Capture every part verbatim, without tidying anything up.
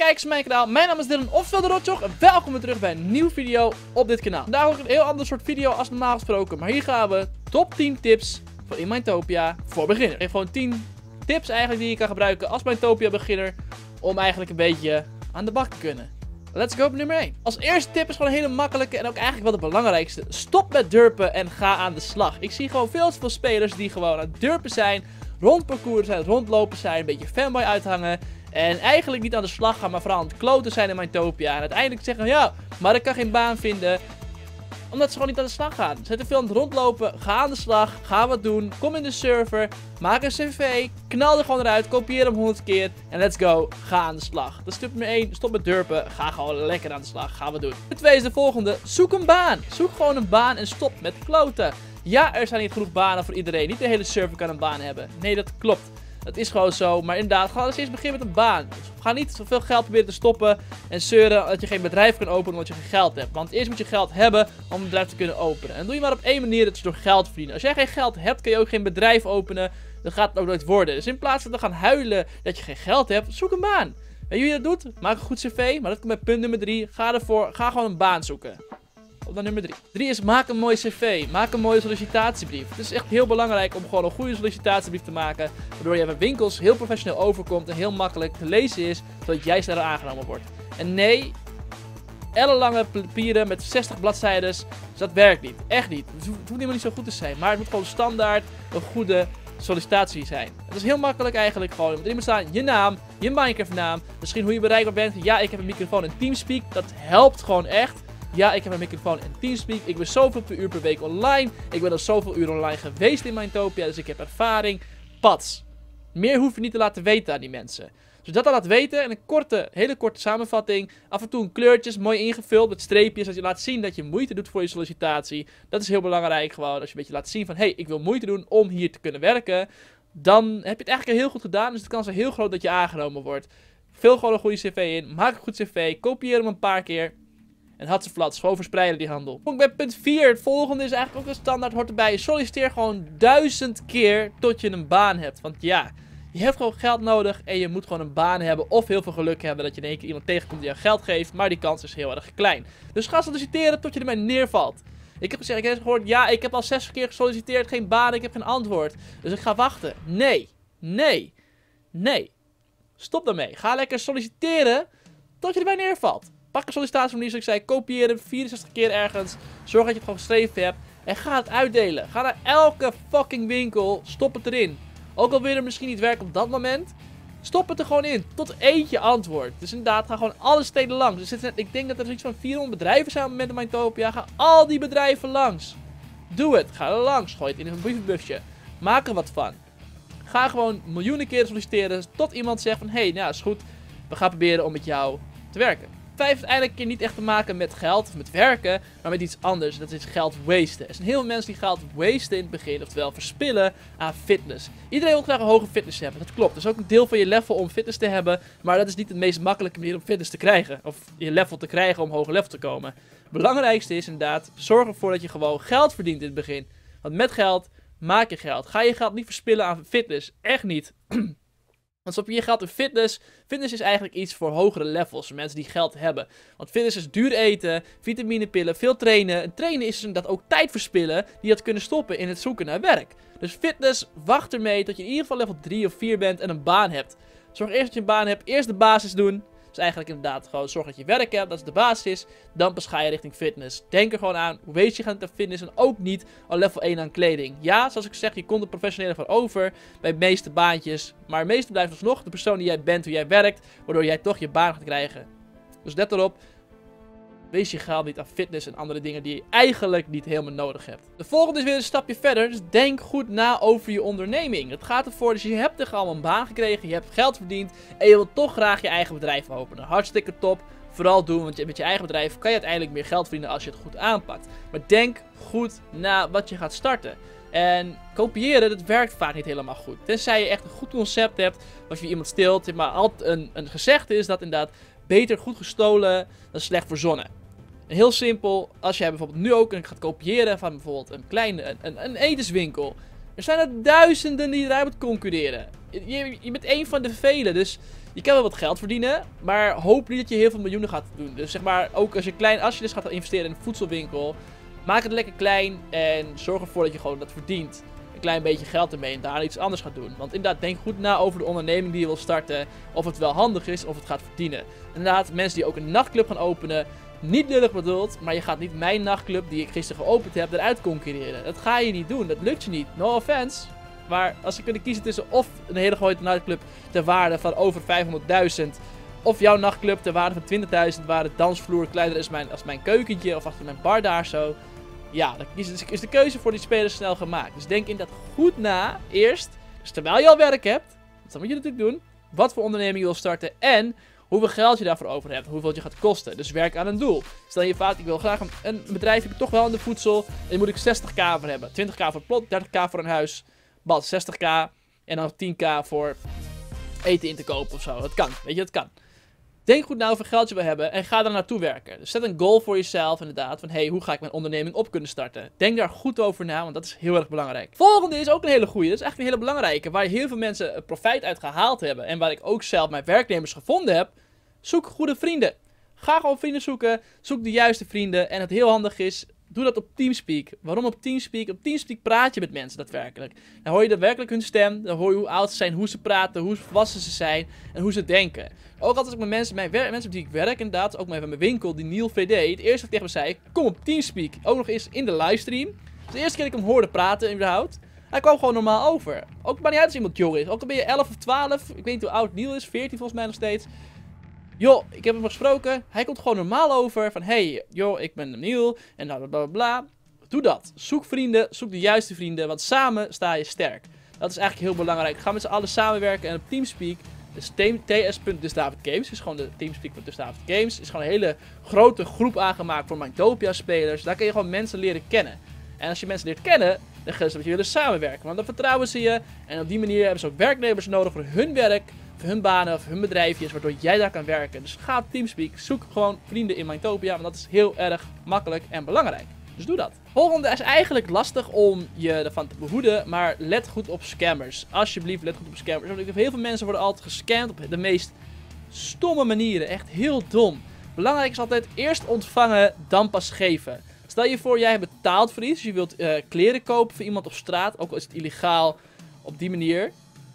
kijkers van mijn kanaal. Mijn naam is Dylan, oftewel de Rotjoch. En welkom weer terug bij een nieuwe video op dit kanaal. Vandaag ook een heel ander soort video als normaal gesproken. Maar hier gaan we top tien tips voor in Minetopia voor beginners. Ik heb gewoon tien tips eigenlijk die je kan gebruiken als Minetopia beginner. Om eigenlijk een beetje aan de bak te kunnen. Let's go op nummer één. Als eerste tip is gewoon een hele makkelijke en ook eigenlijk wel de belangrijkste. Stop met durpen en ga aan de slag. Ik zie gewoon veel te veel spelers die gewoon aan het durpen zijn. Rond parcours zijn, rondlopen zijn, een beetje fanboy uithangen. En eigenlijk niet aan de slag gaan, maar vooral aan het kloten zijn in Minetopia. En uiteindelijk zeggen, ja, maar ik kan geen baan vinden. Omdat ze gewoon niet aan de slag gaan. Ze zijn te veel aan het rondlopen, ga aan de slag, ga wat doen. Kom in de server, maak een cv, knal er gewoon eruit, kopieer hem honderd keer. En let's go, ga aan de slag. Dat is tip nummer één, stop met durpen, ga gewoon lekker aan de slag, ga wat doen. De tweede is de volgende, zoek een baan. Zoek gewoon een baan en stop met kloten. Ja, er zijn niet genoeg banen voor iedereen. Niet de hele server kan een baan hebben. Nee, dat klopt. Dat is gewoon zo. Maar inderdaad, ga eens eerst beginnen met een baan. Ga niet zoveel geld proberen te stoppen en zeuren dat je geen bedrijf kan openen omdat je geen geld hebt. Want eerst moet je geld hebben om een bedrijf te kunnen openen. En dat doe je maar op één manier, dat is door geld verdienen. Als jij geen geld hebt, kun je ook geen bedrijf openen. Dan gaat het ook nooit worden. Dus in plaats van te gaan huilen dat je geen geld hebt, zoek een baan. Weet je hoe je dat doet? Maak een goed cv. Maar dat komt bij punt nummer drie. Ga ervoor. Ga gewoon een baan zoeken. Op naar nummer drie. drie is maak een mooi cv. Maak een mooie sollicitatiebrief. Het is echt heel belangrijk om gewoon een goede sollicitatiebrief te maken. Waardoor je bij winkels heel professioneel overkomt en heel makkelijk te lezen is. Zodat jij sneller aangenomen wordt. En nee, ellenlange papieren met zestig bladzijden, dat werkt niet. Echt niet. Het hoeft helemaal niet zo goed te zijn. Maar het moet gewoon standaard een goede sollicitatie zijn. Het is heel makkelijk eigenlijk gewoon. Er moet iemand staan, je naam, je Minecraft naam. Misschien hoe je bereikbaar bent. Ja, ik heb een microfoon en Teamspeak. Dat helpt gewoon echt. Ja, ik heb een microfoon en Teamspeak. Ik ben zoveel per uur per week online. Ik ben al zoveel uur online geweest in Minetopia. Dus ik heb ervaring. Pats. Meer hoef je niet te laten weten aan die mensen. Als je dat al laat weten en een korte, hele korte samenvatting. Af en toe een kleurtjes, mooi ingevuld met streepjes. Dat je laat zien dat je moeite doet voor je sollicitatie. Dat is heel belangrijk gewoon. Als je een beetje laat zien van, hé, hey, ik wil moeite doen om hier te kunnen werken. Dan heb je het eigenlijk heel goed gedaan. Dus de kans is heel groot dat je aangenomen wordt. Vul gewoon een goede cv in. Maak een goed cv. Kopieer hem een paar keer. En had ze flats, gewoon verspreiden die handel. Kom ik bij punt vier. Het volgende is eigenlijk ook een standaard, hoort erbij. Solliciteer gewoon duizend keer tot je een baan hebt. Want ja, je hebt gewoon geld nodig en je moet gewoon een baan hebben. Of heel veel geluk hebben dat je in één keer iemand tegenkomt die jou geld geeft. Maar die kans is heel erg klein. Dus ga solliciteren tot je ermee neervalt. Ik heb gezegd, ik heb gehoord, ja, ik heb al zestig keer gesolliciteerd, geen baan, ik heb geen antwoord. Dus ik ga wachten. Nee, nee, nee. Stop daarmee. Ga lekker solliciteren tot je erbij neervalt. Pak een sollicitatieformulier, zoals ik zei, kopieer hem vierenzestig keer ergens. Zorg dat je het gewoon geschreven hebt. En ga het uitdelen. Ga naar elke fucking winkel. Stop het erin. Ook al wil er misschien niet werken op dat moment. Stop het er gewoon in. Tot eentje antwoord. Dus inderdaad, ga gewoon alle steden langs. Dus ik denk dat er zoiets van vierhonderd bedrijven zijn op het moment in Minetopia. Ga al die bedrijven langs. Doe het. Ga er langs. Gooi het in een brievenbusje. Maak er wat van. Ga gewoon miljoenen keren solliciteren. Tot iemand zegt van, hé, hey, nou is goed. We gaan proberen om met jou te werken. Vijf heeft eigenlijk niet echt te maken met geld of met werken, maar met iets anders. Dat is geld wasten. Er zijn heel veel mensen die geld wasten in het begin, oftewel verspillen aan fitness. Iedereen wil graag een hoge fitness hebben, dat klopt. Dat is ook een deel van je level om fitness te hebben, maar dat is niet de meest makkelijke manier om fitness te krijgen. Of je level te krijgen om hoger level te komen. Het belangrijkste is inderdaad, zorg ervoor dat je gewoon geld verdient in het begin. Want met geld maak je geld. Ga je geld niet verspillen aan fitness. Echt niet. Want stop je je geld in fitness. Fitness is eigenlijk iets voor hogere levels. Voor mensen die geld hebben. Want fitness is duur eten, vitaminepillen, veel trainen. En trainen is dus inderdaad ook tijd verspillen. Die je had kunnen stoppen in het zoeken naar werk. Dus fitness, wacht ermee tot je in ieder geval level drie of vier bent en een baan hebt. Zorg eerst dat je een baan hebt. Eerst de basis doen. Dus eigenlijk inderdaad gewoon zorg dat je werk hebt. Dat is de basis. Dan pas ga je richting fitness. Denk er gewoon aan. Hoe weet je gaat naar fitness. En ook niet al level één aan kleding. Ja, zoals ik zeg. Je komt er professioneel van over. Bij de meeste baantjes. Maar het meeste blijft alsnog de persoon die jij bent. Hoe jij werkt. Waardoor jij toch je baan gaat krijgen. Dus let erop. Wees je geld niet aan fitness en andere dingen die je eigenlijk niet helemaal nodig hebt. De volgende is weer een stapje verder. Dus denk goed na over je onderneming. Het gaat ervoor, dus je hebt er al een baan gekregen. Je hebt geld verdiend. En je wilt toch graag je eigen bedrijf openen. Hartstikke top. Vooral doen, want met je eigen bedrijf kan je uiteindelijk meer geld verdienen als je het goed aanpakt. Maar denk goed na wat je gaat starten. En kopiëren, dat werkt vaak niet helemaal goed. Tenzij je echt een goed concept hebt. Als je iemand steelt. Maar altijd een, een gezegde is dat inderdaad beter goed gestolen dan slecht verzonnen. En heel simpel, als jij bijvoorbeeld nu ook gaat kopiëren van bijvoorbeeld een kleine, een, een etenswinkel. Er zijn er duizenden die eruit moeten concurreren. Je, je bent één van de velen, dus Je kan wel wat geld verdienen, maar hoop niet dat je heel veel miljoenen gaat doen. Dus zeg maar, ook als je klein, als je dus gaat investeren in een voedselwinkel, maak het lekker klein en zorg ervoor dat je gewoon dat verdient. Een klein beetje geld ermee en daar iets anders gaat doen. Want inderdaad, denk goed na over de onderneming die je wil starten. Of het wel handig is, of het gaat verdienen. Inderdaad, mensen die ook een nachtclub gaan openen. Niet lullig bedoeld, maar je gaat niet mijn nachtclub die ik gisteren geopend heb eruit concurreren. Dat ga je niet doen, dat lukt je niet. No offense. Maar als je kunt kiezen tussen of een hele grote nachtclub ter waarde van over vijfhonderdduizend. Of jouw nachtclub ter waarde van twintigduizend, waar de dansvloer kleiner is mijn, als mijn keukentje of achter mijn bar daar zo. Ja, dan is de keuze voor die spelers snel gemaakt. Dus denk inderdaad goed na, eerst, dus terwijl je al werk hebt, dat moet je natuurlijk doen, wat voor onderneming je wil starten en hoeveel geld je daarvoor over hebt, hoeveel het je gaat kosten. Dus werk aan een doel. Stel je vaak, ik wil graag een, een bedrijf, heb ik toch wel in de voedsel, en daar moet ik zestig k voor hebben. twintig k voor het plot, dertig k voor een huis, bad zestig k en dan tien k voor eten in te kopen of zo. Dat kan, weet je, dat kan. Denk goed na hoeveel geld je wil hebben en ga daar naartoe werken. Dus zet een goal voor jezelf inderdaad. Van hey, hoe ga ik mijn onderneming op kunnen starten? Denk daar goed over na, want dat is heel erg belangrijk. Volgende is ook een hele goeie. Dat is eigenlijk een hele belangrijke. Waar heel veel mensen profijt uit gehaald hebben. En waar ik ook zelf mijn werknemers gevonden heb. Zoek goede vrienden. Ga gewoon vrienden zoeken. Zoek de juiste vrienden. En het heel handig is, doe dat op Teamspeak. Waarom op Teamspeak? Op Teamspeak praat je met mensen daadwerkelijk. Dan hoor je daadwerkelijk hun stem. Dan hoor je hoe oud ze zijn, hoe ze praten, hoe volwassen ze zijn en hoe ze denken. Ook altijd met mensen, mijn mensen met die ik werk inderdaad, ook met mijn winkel, die Neil V D. Het eerste wat ik tegen me zei, kom op Teamspeak. Ook nog eens in de livestream. Dus de eerste keer dat ik hem hoorde praten überhaupt, hij kwam gewoon normaal over. Ook maar niet uit als iemand jong is. Ook al ben je elf of twaalf, ik weet niet hoe oud Neil is, veertien volgens mij nog steeds. Joh, ik heb hem gesproken. Hij komt gewoon normaal over. Van, hey, joh, ik ben Neil. En bla, bla, bla, bla. Doe dat. Zoek vrienden. Zoek de juiste vrienden. Want samen sta je sterk. Dat is eigenlijk heel belangrijk. Ga met z'n allen samenwerken. En op Teamspeak, dus T S punt Dus David Games, is gewoon de Teamspeak van Dus David Games. Is gewoon een hele grote groep aangemaakt voor Mindtopia spelers. Daar kun je gewoon mensen leren kennen. En als je mensen leert kennen, dan gaan ze met je willen samenwerken. Want dan vertrouwen ze je. En op die manier hebben ze ook werknemers nodig voor hun werk. Voor hun banen of hun bedrijfjes, waardoor jij daar kan werken. Dus ga op Teamspeak, zoek gewoon vrienden in Mindtopia, want dat is heel erg makkelijk en belangrijk. Dus doe dat. Volgende is eigenlijk lastig om je ervan te behoeden, maar let goed op scammers. Alsjeblieft, let goed op scammers. Want heel veel mensen worden altijd gescamd op de meest stomme manieren. Echt heel dom. Belangrijk is altijd eerst ontvangen, dan pas geven. Stel je voor, jij hebt betaald voor iets, dus je wilt uh, kleren kopen voor iemand op straat, ook al is het illegaal op die manier.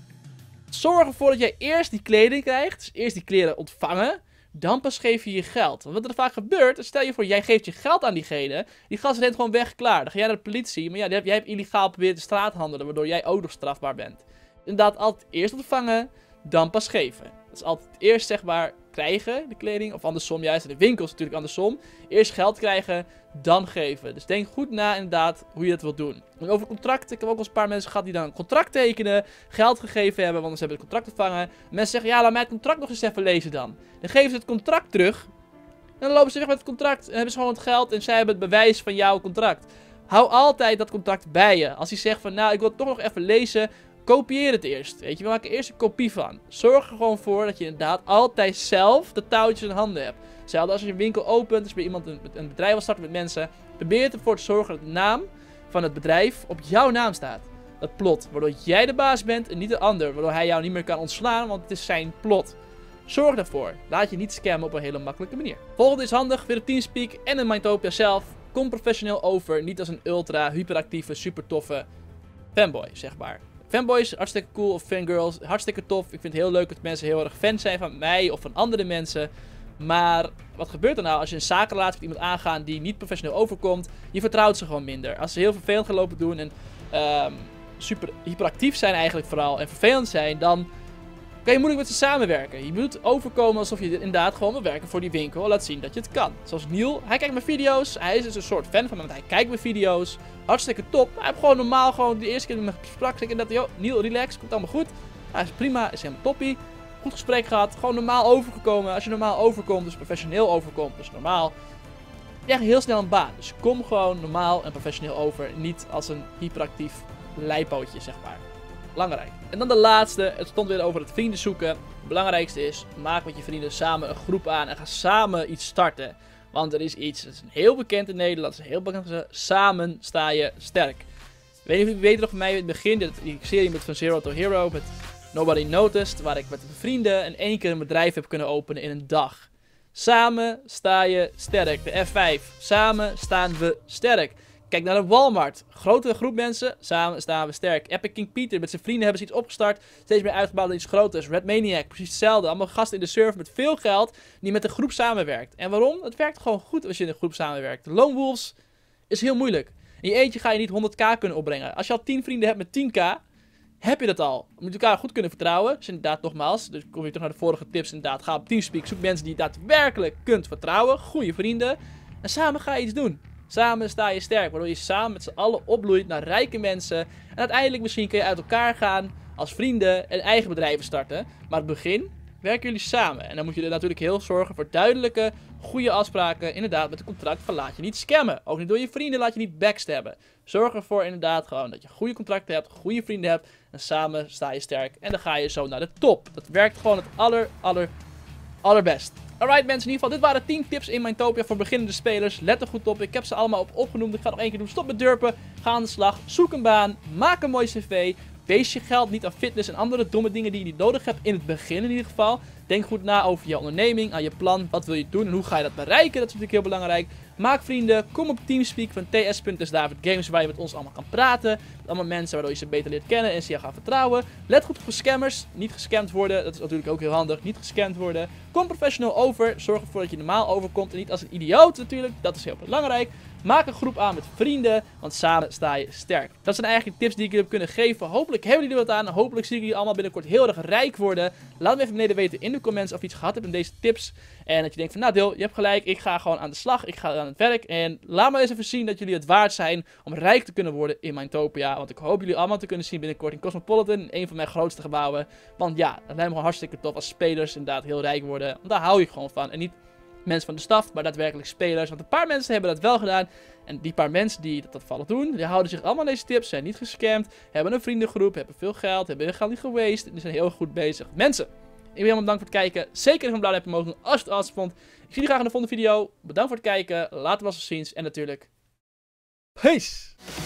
Zorg ervoor dat jij eerst die kleding krijgt, dus eerst die kleren ontvangen, dan pas geef je je geld. Want wat er vaak gebeurt, stel je voor, jij geeft je geld aan diegene, die gast is gewoon weg, klaar. Dan ga jij naar de politie, maar ja, jij hebt illegaal geprobeerd de straat te handelen, waardoor jij ook nog strafbaar bent. Inderdaad, altijd eerst ontvangen, dan pas geven. Dat is altijd eerst, zeg maar, krijgen, de kleding, of andersom, juist in de winkels natuurlijk andersom. Eerst geld krijgen, dan geven. Dus denk goed na inderdaad hoe je dat wilt doen. En over contracten, ik heb ook wel eens een paar mensen gehad die dan een contract tekenen, geld gegeven hebben, want ze hebben het contract ontvangen. Mensen zeggen, ja, laat mij het contract nog eens even lezen dan. Dan geven ze het contract terug, en dan lopen ze weg met het contract en hebben ze gewoon het geld en zij hebben het bewijs van jouw contract. Hou altijd dat contract bij je. Als hij zegt van, nou, ik wil het toch nog even lezen, kopieer het eerst. Weet je, we maken eerst een kopie van. Zorg er gewoon voor dat je inderdaad altijd zelf de touwtjes in handen hebt. Hetzelfde als je een winkel opent, dus bij iemand een, een bedrijf wil starten met mensen. Probeer ervoor te zorgen dat de naam van het bedrijf op jouw naam staat. Dat plot, waardoor jij de baas bent en niet de ander. Waardoor hij jou niet meer kan ontslaan, want het is zijn plot. Zorg daarvoor. Laat je niet scammen op een hele makkelijke manier. Volgende is handig, weer op Teamspeak en in Mindtopia zelf. Kom professioneel over, niet als een ultra hyperactieve, super toffe fanboy, zeg maar. Fanboys, hartstikke cool, of fangirls, hartstikke tof. Ik vind het heel leuk dat mensen heel erg fan zijn van mij of van andere mensen. Maar wat gebeurt er nou als je een zakenrelatie met iemand aangaat die niet professioneel overkomt? Je vertrouwt ze gewoon minder. Als ze heel vervelend gaan lopen doen en um, super hyperactief zijn eigenlijk vooral en vervelend zijn, dan kan je moeilijk met ze samenwerken. Je moet overkomen alsof je inderdaad gewoon wil werken voor die winkel. Laat zien dat je het kan. Zoals Neil, hij kijkt mijn video's. Hij is dus een soort fan van me, want hij kijkt mijn video's. Hartstikke top. Hij heeft gewoon normaal, gewoon de eerste keer dat ik me sprak, zei ik dat, joh, Neil, relax, komt allemaal goed. Hij is prima, is helemaal toppie. Goed gesprek gehad, gewoon normaal overgekomen. Als je normaal overkomt, dus professioneel overkomt, dus normaal, je krijgt heel snel een baan. Dus kom gewoon normaal en professioneel over. Niet als een hyperactief leipootje, zeg maar. Belangrijk. En dan de laatste, het stond weer over het vrienden zoeken. Het belangrijkste is, maak met je vrienden samen een groep aan en ga samen iets starten. Want er is iets, dat is heel bekend in Nederland, dat is heel bekend, samen sta je sterk. Ik weet niet of jullie weten nog van mij in het begin, die serie met Van Zero to Hero, met Nobody Noticed, waar ik met mijn vrienden in één keer een bedrijf heb kunnen openen in een dag. Samen sta je sterk. De F vijf. Samen staan we sterk. Kijk naar de Walmart. Grotere groep mensen. Samen staan we sterk. Epic King Peter met zijn vrienden hebben ze iets opgestart. Steeds meer uitgebouwd naar iets groters. Red Maniac. Precies hetzelfde. Allemaal gasten in de server met veel geld. Die met een groep samenwerkt. En waarom? Het werkt gewoon goed als je in een groep samenwerkt. De Lone Wolves is heel moeilijk. In je eentje ga je niet honderd k kunnen opbrengen. Als je al tien vrienden hebt met tien k. Heb je dat al? Je moet elkaar goed kunnen vertrouwen. Dus inderdaad nogmaals. Dus kom je terug naar de vorige tips. Inderdaad. Ga op Teamspeak. Zoek mensen die je daadwerkelijk kunt vertrouwen. Goede vrienden. En samen ga je iets doen. Samen sta je sterk, waardoor je samen met z'n allen opbloeit naar rijke mensen. En uiteindelijk misschien kun je uit elkaar gaan als vrienden en eigen bedrijven starten. Maar het begin werken jullie samen. En dan moet je er natuurlijk heel zorgen voor duidelijke, goede afspraken. Inderdaad met een contract van laat je niet scammen. Ook niet door je vrienden, laat je niet backstabben. Zorg ervoor inderdaad gewoon dat je goede contracten hebt, goede vrienden hebt. En samen sta je sterk en dan ga je zo naar de top. Dat werkt gewoon het aller, aller, allerbest. Alright mensen, in ieder geval, dit waren tien tips in Mindtopia voor beginnende spelers. Let er goed op, ik heb ze allemaal op opgenoemd. Ik ga nog één keer doen. Stop met durpen, ga aan de slag, zoek een baan, maak een mooi cv. Wees je geld niet aan fitness en andere domme dingen die je niet nodig hebt in het begin in ieder geval. Denk goed na over je onderneming, aan je plan, wat wil je doen en hoe ga je dat bereiken. Dat is natuurlijk heel belangrijk. Maak vrienden, kom op Teamspeak van t s punt s david games waar je met ons allemaal kan praten. Met allemaal mensen waardoor je ze beter leert kennen en ze je gaan vertrouwen. Let goed op scammers, niet gescamd worden, dat is natuurlijk ook heel handig, niet gescamd worden. Kom professional over, zorg ervoor dat je normaal overkomt en niet als een idioot natuurlijk, dat is heel belangrijk. Maak een groep aan met vrienden, want samen sta je sterk. Dat zijn eigenlijk de tips die ik jullie heb kunnen geven. Hopelijk hebben jullie er wat aan. Hopelijk zie ik jullie allemaal binnenkort heel erg rijk worden. Laat me even beneden weten in de comments of je iets gehad hebt in deze tips. En dat je denkt van, nou Dil, je hebt gelijk. Ik ga gewoon aan de slag. Ik ga aan het werk. En laat me eens even zien dat jullie het waard zijn om rijk te kunnen worden in Mindtopia. Want ik hoop jullie allemaal te kunnen zien binnenkort in Cosmopolitan. In een van mijn grootste gebouwen. Want ja, dat lijkt me gewoon hartstikke tof als spelers inderdaad heel rijk worden. Want daar hou je gewoon van. En niet mensen van de staf, maar daadwerkelijk spelers. Want een paar mensen hebben dat wel gedaan. En die paar mensen die dat toevallig doen, die houden zich allemaal aan deze tips. Zijn niet gescamd, hebben een vriendengroep, hebben veel geld, hebben hun geld niet gewasted. Die zijn heel goed bezig. Mensen, ik wil helemaal bedankt voor het kijken. Zeker een blauw duimpje omhoog doen als je het awesome vond. Ik zie jullie graag in de volgende video. Bedankt voor het kijken. Later was het ziens. En natuurlijk, peace!